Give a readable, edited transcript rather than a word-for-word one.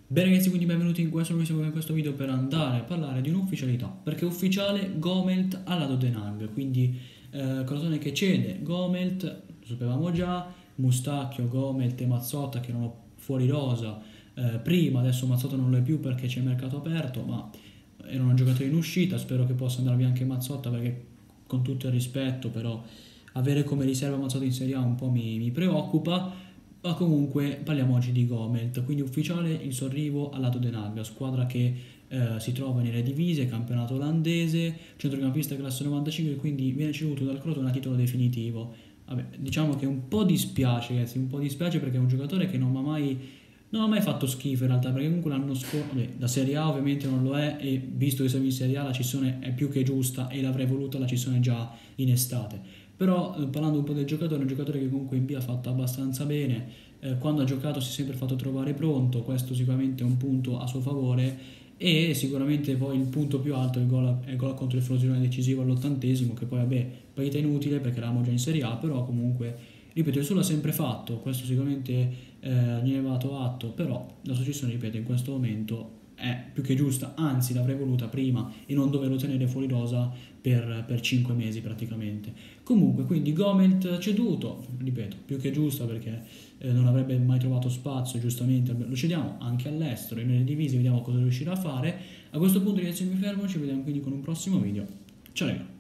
Bene ragazzi, quindi benvenuti in questo video per andare a parlare di un'ufficialità, perché è ufficiale Gomelt alla Dodenag, quindi Crotone che cede, Gomelt, lo sapevamo già, Mustacchio, Gomelt e Mazzotta che erano fuori rosa prima, adesso Mazzotta non lo è più perché c'è il mercato aperto, ma erano giocatori in uscita, spero che possa andare via anche Mazzotta perché con tutto il rispetto però avere come riserva Mazzotta in Serie A un po' mi preoccupa. Ma comunque parliamo oggi di Gomelt, quindi ufficiale il suo arrivo alla Todenag, squadra che si trova nelle divise, campionato olandese, centrocampista classe 95, quindi viene ceduto dal Crotone a titolo definitivo. Vabbè, diciamo che un po' dispiace, ragazzi, un po' dispiace perché è un giocatore che non ha mai fatto schifo in realtà, perché comunque l'anno scorso, la Serie A ovviamente non lo è e visto che siamo in Serie A la cessione è più che giusta e l'avrei voluta la cessione già in estate. Però parlando un po' del giocatore, è un giocatore che comunque in B ha fatto abbastanza bene, quando ha giocato si è sempre fatto trovare pronto, questo sicuramente è un punto a suo favore e sicuramente poi il punto più alto è il gol contro il Frosinone decisivo all'80°, che poi vabbè, partita inutile perché eravamo già in Serie A, però comunque, ripeto, il suo l'ha sempre fatto, questo sicuramente gliene va dato atto, però la sua cessione, ripeto, in questo momento è più che giusta, anzi l'avrei voluta prima e non doverlo tenere fuori rosa per 5 mesi praticamente. Comunque, quindi Gomelt ceduto, ripeto, più che giusta perché non avrebbe mai trovato spazio, giustamente lo cediamo anche all'estero, nelle divise, vediamo cosa riuscirà a fare. A questo punto ragazzi mi fermo, ci vediamo quindi con un prossimo video. Ciao raga!